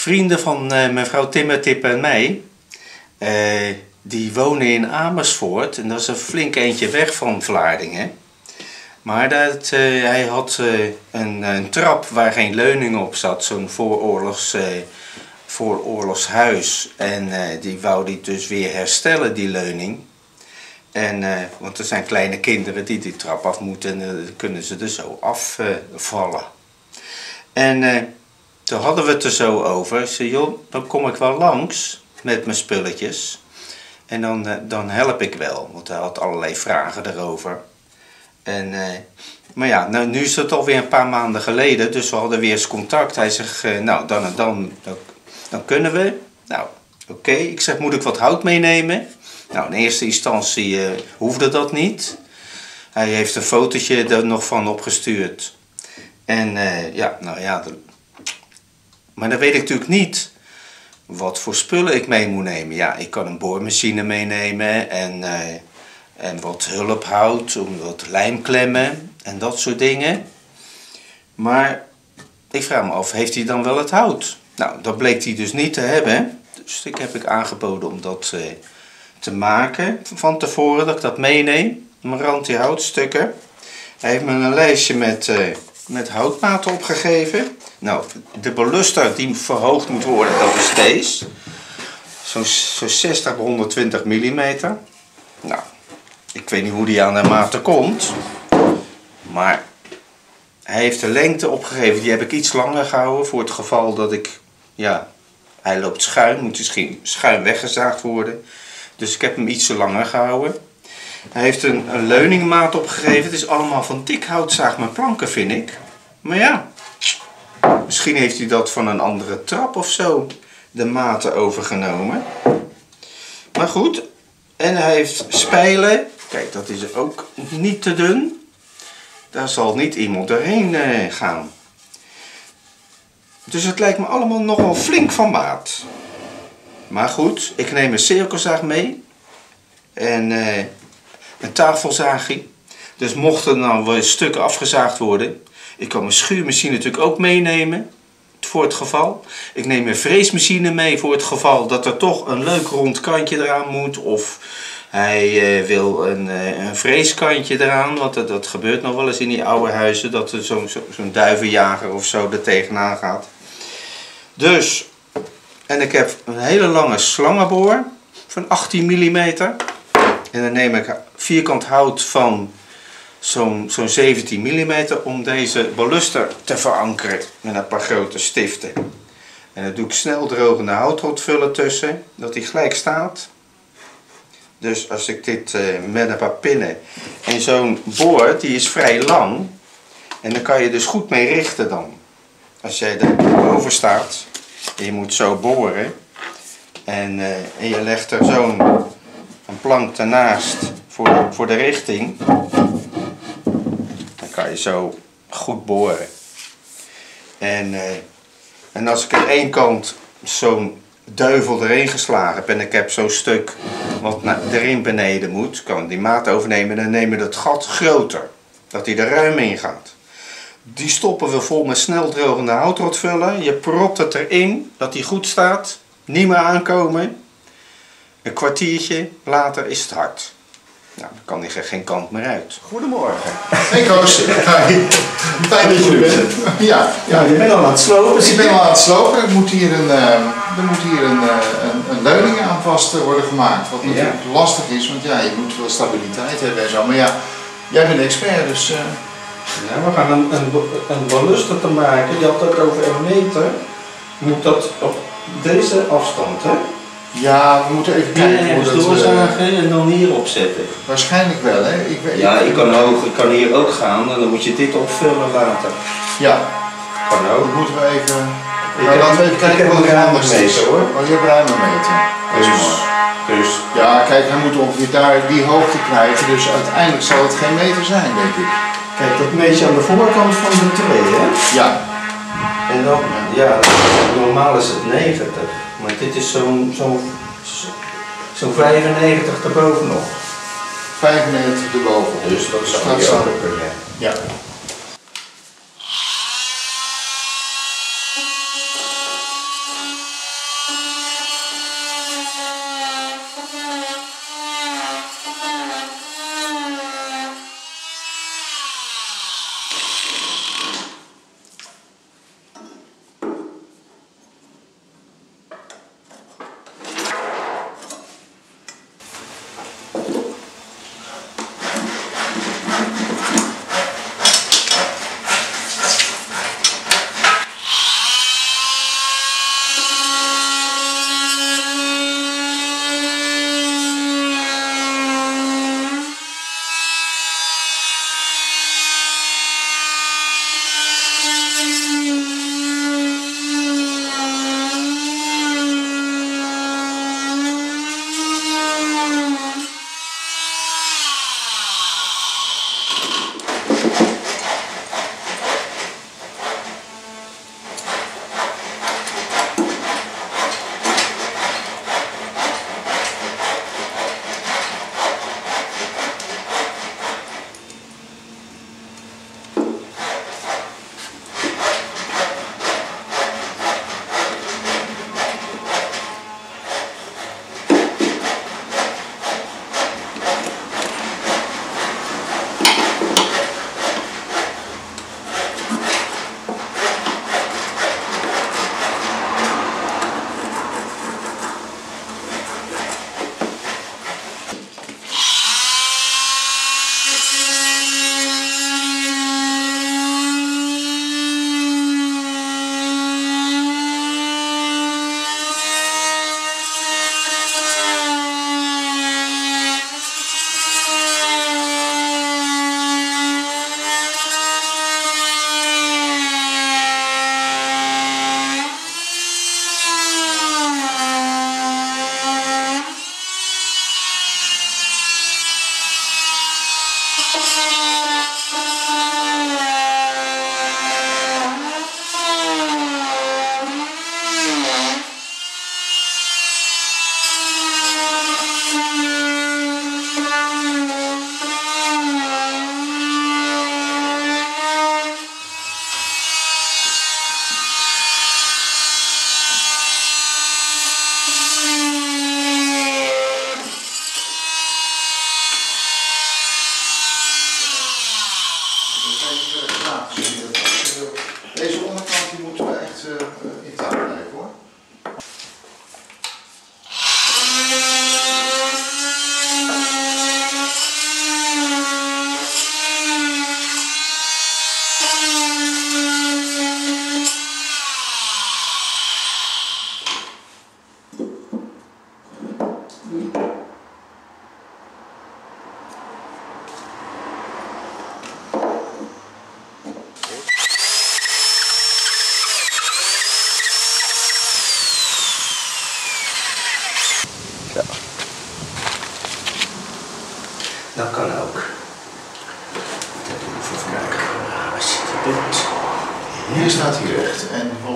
Vrienden van mevrouw Timmertip en mij, die wonen in Amersfoort en dat is een flink eentje weg van Vlaardingen. Maar hij had een trap waar geen leuning op zat, zo'n vooroorlogs huis. En die wou die dus weer herstellen, die leuning. Want er zijn kleine kinderen die trap af moeten en dan kunnen ze er zo afvallen. Toen hadden we het er zo over. Ik zei, joh, dan kom ik wel langs met mijn spulletjes. En dan help ik wel, want hij had allerlei vragen erover. Maar ja, nu is het alweer een paar maanden geleden, dus we hadden weer eens contact. Hij zegt, nou, dan en dan kunnen we. Nou, oké. Ik zeg, moet ik wat hout meenemen? Nou, in eerste instantie hoefde dat niet. Hij heeft een fotootje er nog van opgestuurd. Maar dan weet ik natuurlijk niet wat voor spullen ik mee moet nemen. Ja, ik kan een boormachine meenemen en wat hulphout, wat lijmklemmen en dat soort dingen. Maar ik vraag me af, heeft hij dan wel het hout? Nou, dat bleek hij dus niet te hebben. Dus heb ik aangeboden om dat te maken van tevoren, dat ik dat meeneem. Mijn ranti-houtstukken. Hij heeft me een lijstje met houtmaten opgegeven. Nou, de baluster die verhoogd moet worden, dat is deze. Zo'n 60 bij 120 mm. Nou, ik weet niet hoe die aan de maten komt. Maar hij heeft de lengte opgegeven, die heb ik iets langer gehouden. Voor het geval dat hij loopt schuin, moet misschien schuin weggezaagd worden. Dus ik heb hem iets langer gehouden. Hij heeft een leuningmaat opgegeven. Het is allemaal van dik houtzaag met planken, vind ik. Maar ja, misschien heeft hij dat van een andere trap of zo, de maten overgenomen. Maar goed, en hij heeft spijlen. Kijk, dat is ook niet te dun. Daar zal niet iemand doorheen gaan. Dus het lijkt me allemaal nogal flink van maat. Maar goed, ik neem een cirkelzaag mee. En een tafelzaagje. Dus mochten er nou wel stukken afgezaagd worden. Ik kan mijn schuurmachine natuurlijk ook meenemen. Voor het geval. Ik neem een freesmachine mee voor het geval dat er toch een leuk rond kantje eraan moet. Of hij wil een freeskantje eraan. Want dat gebeurt nog wel eens in die oude huizen. Dat er zo'n duivenjager of zo er tegenaan gaat. Dus, en ik heb een hele lange slangenboor van 18 mm. En dan neem ik vierkant hout van zo'n 17 mm om deze baluster te verankeren met een paar grote stiften. En dan doe ik snel drogende houtrotvullen tussen, dat die gelijk staat. Dus als ik dit met een paar pinnen en zo'n boor, die is vrij lang. En dan kan je dus goed mee richten dan. Als jij er boven staat en je moet zo boren. En je legt er zo'n plank ernaast voor de richting. Dan kan je zo goed boren. En als ik aan één kant zo'n duivel erin geslagen heb en ik heb zo'n stuk wat erin beneden moet, kan ik die maat overnemen en dan nemen we dat gat groter. Dat hij er ruim in gaat. Die stoppen we vol met snel drogende houtrotvullen. Je propt het erin, dat hij goed staat. Niet meer aankomen. Een kwartiertje later is het hard. Nou, dan kan hij geen kant meer uit. Goedemorgen. Hey Koos. Fijn dat je er bent. Ja, je bent al aan het slopen. Dus ik ben al aan het slopen. Er moet hier een leuning aan vast worden gemaakt. Wat natuurlijk lastig is, want je moet wel stabiliteit hebben en zo. Maar ja, jij bent expert, dus... Ja, we gaan een baluster te maken. Je had het over 1 meter. Moet dat op deze afstand, hè? Ja, we moeten even kijken hoe dat... doorzagen en dan hierop zetten. Waarschijnlijk wel, hè? Ik kan hier ook gaan en dan moet je dit opvullen later. Ja. Kan ook. Dat moeten we even... laten we even kijken wat er anders is. Hoor. Oh, je hebt ruim een meter. Dus... Ja, kijk, hij moet ongeveer daar die hoogte krijgen, dus uiteindelijk zal het geen meter zijn, denk ik. Kijk, dat meet je aan de voorkant van de tree, hè? Ja. En dan, normaal is het 90, maar dit is zo'n 95 erbovenop. 95 erboven. Dus dat zou kunnen. Ja.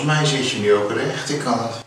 volgens mij zit je nu ook recht. Ik kan het.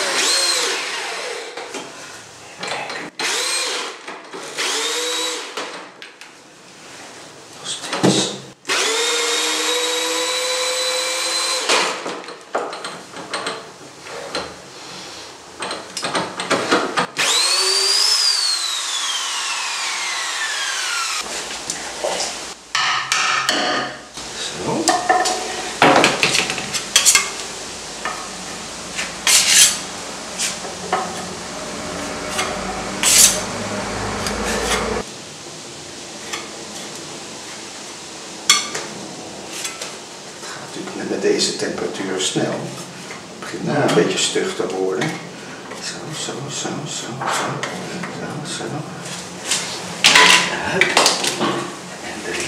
Met deze temperatuur snel. Het begint nou een beetje stug te worden. Zo. Uit. En erin.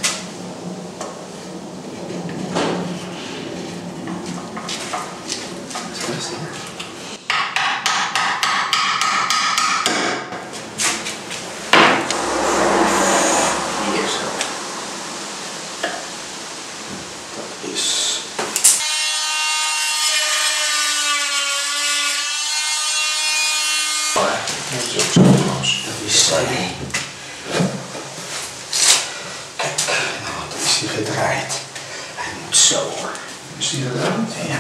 Zo. Hier zo. Dat is. Dat is ook zo close. Dat is saai. Kijk, nou, dat is die gedraaid. Hij moet zo. Is die gedaan? Ja.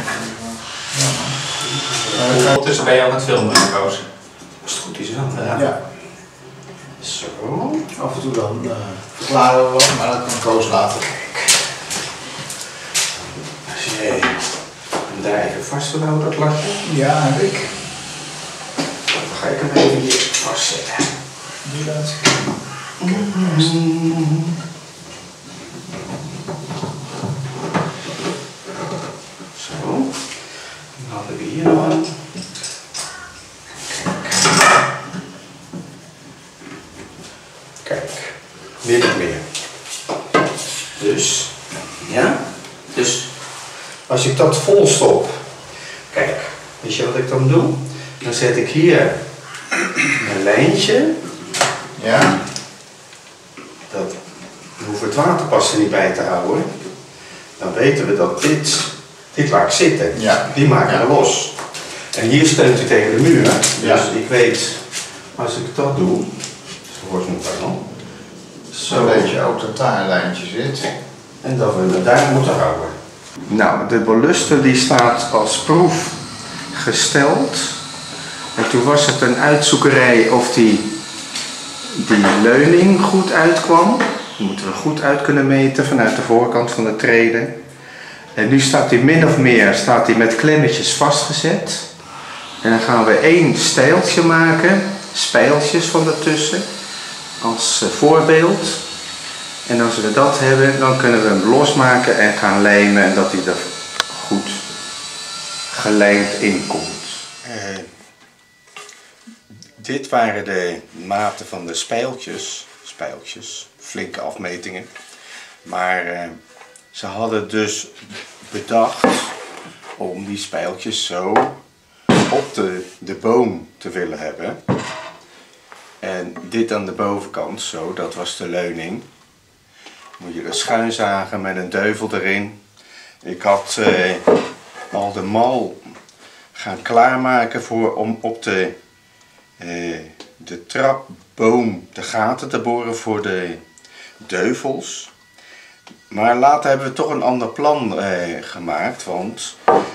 Ondertussen ben je aan het filmen gekozen. Als het goed is wel. Ja. Zo. Af en toe dan verklaren we wat, maar dat kan Koos later. Als jij hem daar even vast wil houden, dat latje, Ja, heb ik. dan ga ik hem even hier vastzetten. Doe dat. Zo. Dan hadden we hier nog aan. Kijk, meer niet meer. Dus, ja, dus als ik dat vol stop, kijk, weet je wat ik dan doe? Dan zet ik hier een lijntje, Ja. dat we hoeven het waterpas er niet bij te houden. Dan weten we dat dit laat ik zitten. Ja. Die maken we los. En hier steunt hij tegen de muur. Ja. Dus ik weet, als ik dat doe, zo wordt het dan. Zo weet je ook dat daar een lijntje zit. En dat we het daar moeten houden. Nou, de baluster die staat als proef gesteld. En toen was het een uitzoekerij of die leuning goed uitkwam. Die moeten we goed uit kunnen meten vanuit de voorkant van de treden. En nu staat die min of meer met klemmetjes vastgezet. En dan gaan we 1 stijltje maken, spijltjes van ertussen, als voorbeeld. En als we dat hebben, dan kunnen we hem losmaken en gaan lijmen en dat hij er goed gelijmd in komt. Dit waren de maten van de spijltjes, flinke afmetingen. Maar ze hadden dus bedacht om die spijltjes zo op de boom te willen hebben. En dit aan de bovenkant, zo, dat was de leuning. Moet je dus schuin zagen met een deuvel erin. Ik had al de mal gaan klaarmaken om op de trapboom de gaten te boren voor de deuvels. Maar later hebben we toch een ander plan gemaakt, want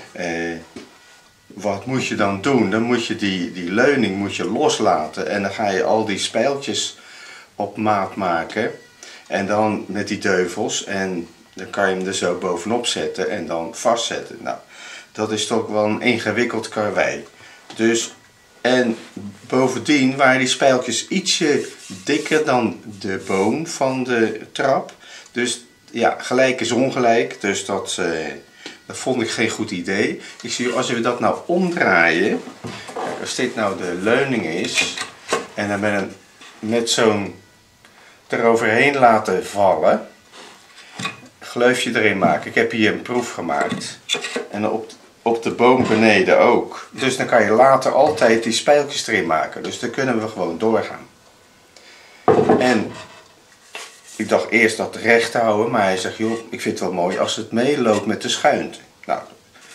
wat moet je dan doen? Dan moet je die leuning moet je loslaten en dan ga je al die spijltjes op maat maken. En dan met die deuvels en dan kan je hem er zo bovenop zetten en dan vastzetten. Nou, dat is toch wel een ingewikkeld karwei. Dus, en bovendien waren die spijltjes ietsje dikker dan de boom van de trap. Dus ja, gelijk is ongelijk, dus dat vond ik geen goed idee. Ik zie, als we dat nou omdraaien, kijk, als dit nou de leuning is en dan met zo'n eroverheen laten vallen, gleufje erin maken. Ik heb hier een proef gemaakt en op de boom beneden ook. Dus dan kan je later altijd die spijltjes erin maken. Dus dan kunnen we gewoon doorgaan. En ik dacht eerst dat recht houden, maar hij zegt, joh, ik vind het wel mooi als het meeloopt met de schuinte. Nou,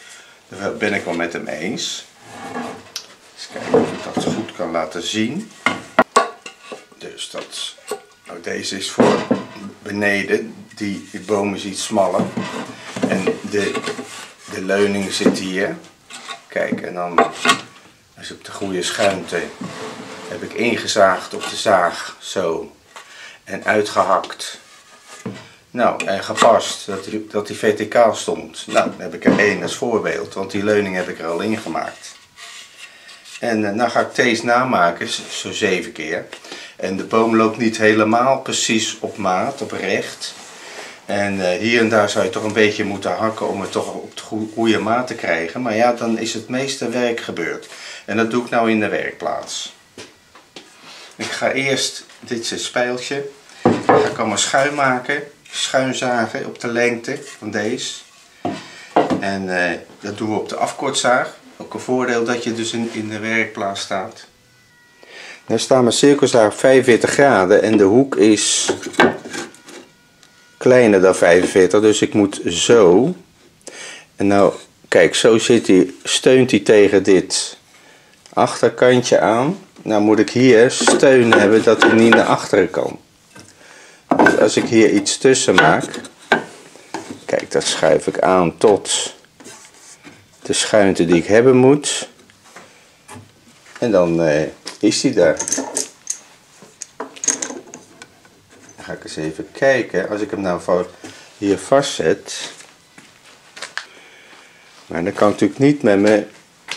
Daar ben ik wel met hem eens. Eens kijken of ik dat goed kan laten zien. Dus dat, nou deze is voor beneden, die boom is iets smaller. En de leuning zit hier. Kijk, en dan is op de goede schuinte. Heb ik ingezaagd op de zaag, zo. En uitgehakt. Nou, en gepast, dat die verticaal stond. Nou, dan heb ik er één als voorbeeld, want die leuning heb ik er al in gemaakt. En nou ga ik deze namaken, zo 7 keer. En de boom loopt niet helemaal precies op maat, op recht. En hier en daar zou je toch een beetje moeten hakken om het toch op de goede maat te krijgen. Maar ja, dan is het meeste werk gebeurd. En dat doe ik nou in de werkplaats. Ik ga eerst, dit is het spijltje, ga ik allemaal schuin maken. Schuin zagen op de lengte van deze. En dat doen we op de afkortzaag. Ook een voordeel dat je dus in de werkplaats staat. Nu staat mijn cirkelzaag 45 graden en de hoek is kleiner dan 45, dus ik moet zo. En nou, kijk, zo zit hij, steunt hij tegen dit achterkantje aan. Nou moet ik hier steun hebben dat hij niet naar achteren kan. Dus als ik hier iets tussen maak, kijk, dat schuif ik aan tot de schuinte die ik hebben moet. En dan is die daar. Dan ga ik eens even kijken, als ik hem nou hier vastzet. Maar dan kan ik natuurlijk niet met mijn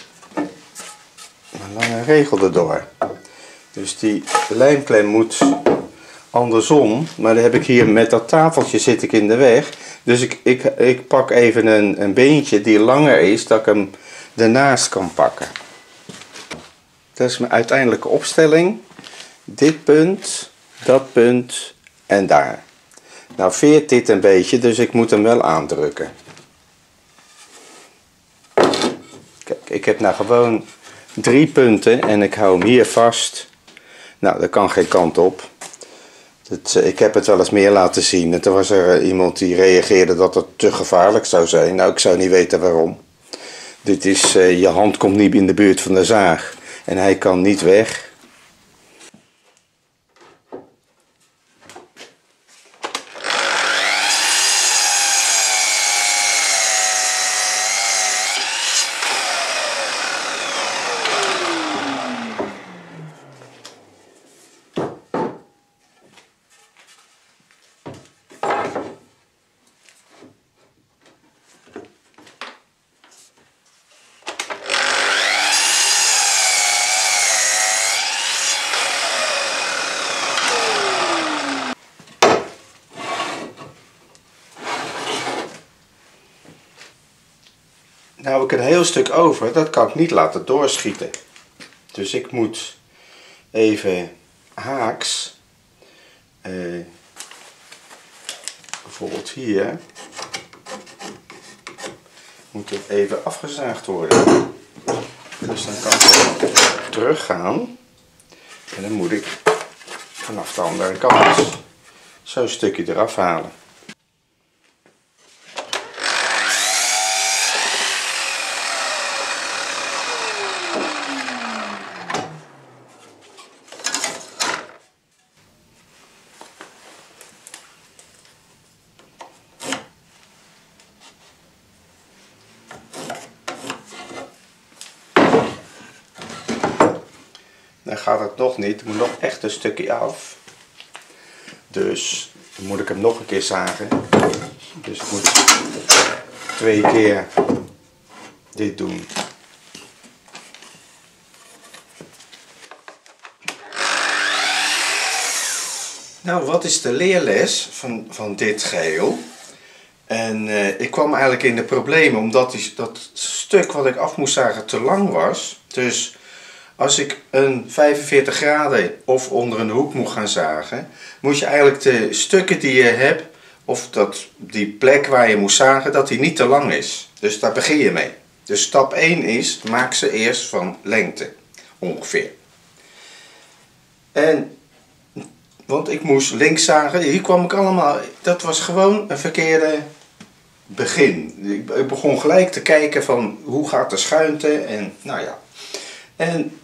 lange regel erdoor. Dus die lijmklem moet andersom, maar dan heb ik hier met dat tafeltje zit ik in de weg. Dus ik pak even een beentje die langer is, dat ik hem ernaast kan pakken. Dat is mijn uiteindelijke opstelling. Dit punt, dat punt en daar. Nou veert dit een beetje, dus ik moet hem wel aandrukken. Kijk, ik heb nou gewoon 3 punten en ik hou hem hier vast. Nou, dat kan geen kant op. Ik heb het wel eens meer laten zien. En toen was er iemand die reageerde dat het te gevaarlijk zou zijn. Nou, ik zou niet weten waarom. Dit is, je hand komt niet in de buurt van de zaag. En hij kan niet weg. Nou heb ik een heel stuk over, dat kan ik niet laten doorschieten. Dus ik moet even haaks, bijvoorbeeld hier, moet het even afgezaagd worden. Dus dan kan ik teruggaan en dan moet ik vanaf de andere kant zo'n stukje eraf halen. Dan gaat het nog niet, er moet nog echt een stukje af. Dus dan moet ik hem nog een keer zagen. Dus ik moet 2 keer dit doen. Nou, wat is de leerles van dit geheel? En ik kwam eigenlijk in de problemen omdat dat stuk wat ik af moest zagen te lang was. Dus als ik een 45 graden of onder een hoek moet gaan zagen, moet je eigenlijk de stukken die je hebt, of die plek waar je moet zagen, dat die niet te lang is. Dus daar begin je mee. Dus stap 1 is, maak ze eerst van lengte, ongeveer. Want ik moest links zagen, hier kwam ik allemaal, dat was gewoon een verkeerde begin. Ik begon gelijk te kijken van hoe gaat de schuinte en nou ja. En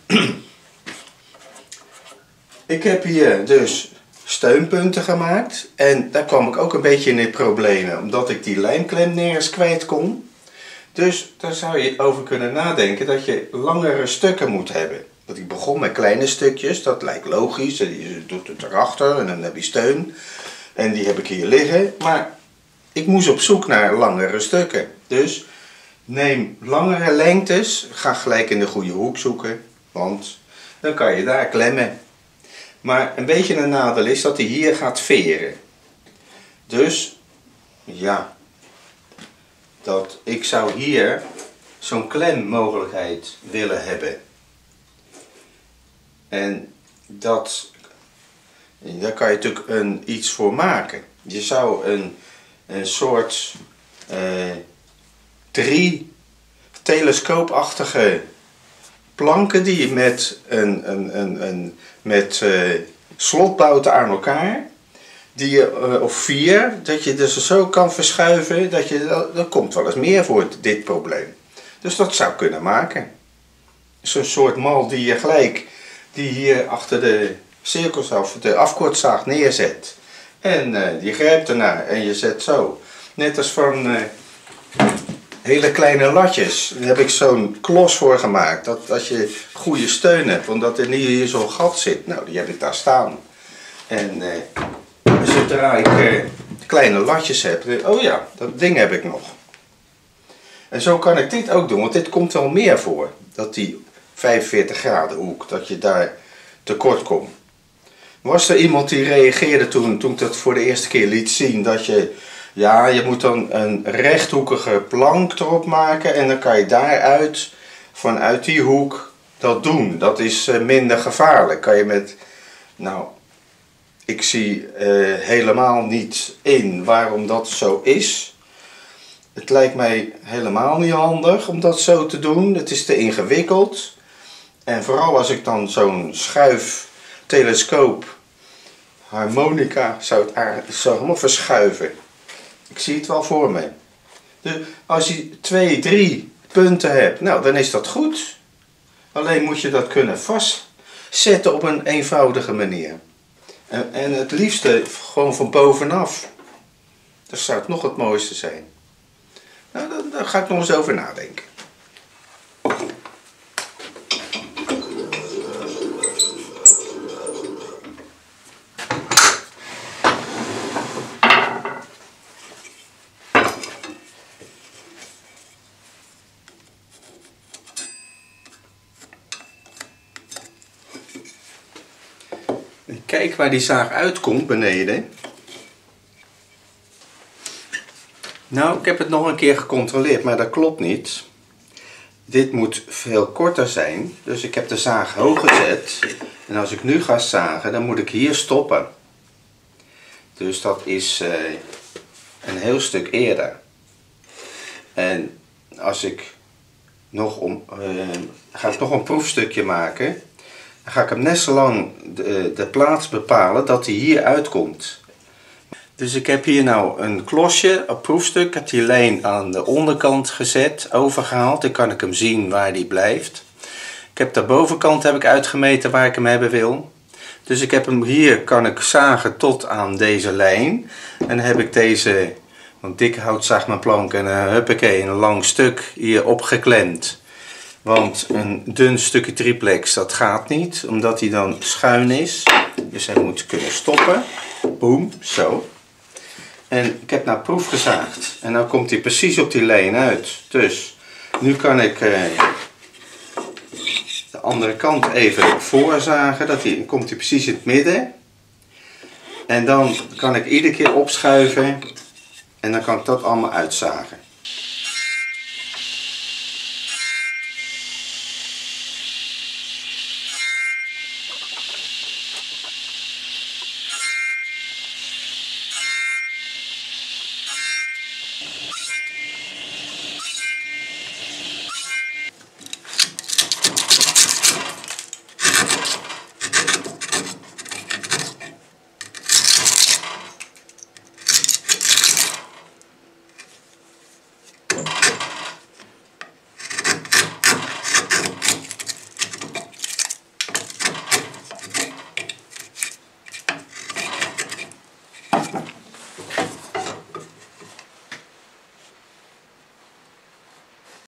ik heb hier dus steunpunten gemaakt en daar kwam ik ook een beetje in de problemen, omdat ik die lijmklem nergens kwijt kon. Dus daar zou je over kunnen nadenken dat je langere stukken moet hebben. Dat ik begon met kleine stukjes, dat lijkt logisch, en je doet het erachter en dan heb je steun. En die heb ik hier liggen, maar ik moest op zoek naar langere stukken. Dus neem langere lengtes, ga gelijk in de goede hoek zoeken, want dan kan je daar klemmen. Maar een beetje een nadeel is dat hij hier gaat veren. Dus, ja, dat ik zou hier zo'n klemmogelijkheid willen hebben. En daar kan je natuurlijk iets voor maken. Je zou een soort 3 telescoopachtige planken die je met slotbouten aan elkaar, die je, of 4, dat je dus zo kan verschuiven, dat komt wel eens meer voor dit probleem. Dus dat zou kunnen maken. Zo'n soort mal die je hier achter de cirkels of de afkortzaag neerzet. En je grijpt ernaar en je zet zo. Net als van hele kleine latjes. Daar heb ik zo'n klos voor gemaakt. Dat als je goede steun hebt, omdat er niet hier zo'n gat zit. Nou, die heb ik daar staan. En zodra ik kleine latjes heb, oh ja, dat ding heb ik nog. En zo kan ik dit ook doen, want dit komt wel meer voor. Dat die 45 graden hoek, dat je daar tekort komt. Was er iemand die reageerde toen ik dat voor de eerste keer liet zien, dat je moet dan een rechthoekige plank erop maken en dan kan je daaruit, vanuit die hoek, dat doen. Dat is minder gevaarlijk. Kan je met, nou, ik zie helemaal niet in waarom dat zo is. Het lijkt mij helemaal niet handig om dat zo te doen. Het is te ingewikkeld. En vooral als ik dan zo'n schuiftelescoop, harmonica, zou helemaal verschuiven. Ik zie het wel voor me. Dus als je 2, 3 punten hebt, nou dan is dat goed. Alleen moet je dat kunnen vastzetten op een eenvoudige manier. En het liefste gewoon van bovenaf. Dat zou het nog het mooiste zijn. Nou, daar ga ik nog eens over nadenken. Kijk waar die zaag uitkomt beneden. Nou, ik heb het nog een keer gecontroleerd, maar dat klopt niet. Dit moet veel korter zijn, dus ik heb de zaag hoog gezet. En als ik nu ga zagen, dan moet ik hier stoppen. Dus dat is een heel stuk eerder. En als ik ga ik nog een proefstukje maken. Dan ga ik hem net zo lang de plaats bepalen dat hij hier uitkomt. Dus ik heb hier nou een klosje, een proefstuk. Ik heb die lijn aan de onderkant gezet, overgehaald. Dan kan ik hem zien waar die blijft. Ik heb de bovenkant uitgemeten waar ik hem hebben wil. Dus ik heb hem hier, kan ik zagen tot aan deze lijn. En dan heb ik deze, want dikke houtzaagmaplank en huppakee, een lang stuk hier opgeklemd. Want een dun stukje triplex, dat gaat niet, omdat hij dan schuin is. Dus hij moet kunnen stoppen. Boom, zo. En ik heb nou proef gezaagd. En nou komt hij precies op die lijn uit. Dus nu kan ik de andere kant even voorzagen. Dan komt hij precies in het midden. En dan kan ik iedere keer opschuiven. En dan kan ik dat allemaal uitzagen.